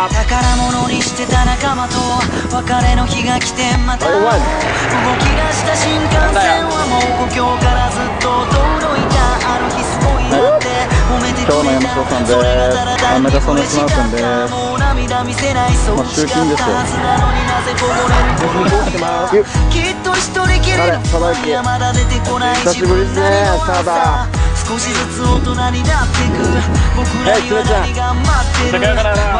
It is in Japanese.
宝物にしてた仲間と別れの日が来てまた動き出した新幹線はもう故郷からずっと遠のいたあの日すごいなって褒めてくれたそれがただ単に嬉しかったもう涙見せないそう誓ったはずなのになぜこぼれるこの涙きっと一人きりの不安やまだ出てこない自分なりの朝少しずつ大人になってく僕らには何が待ってる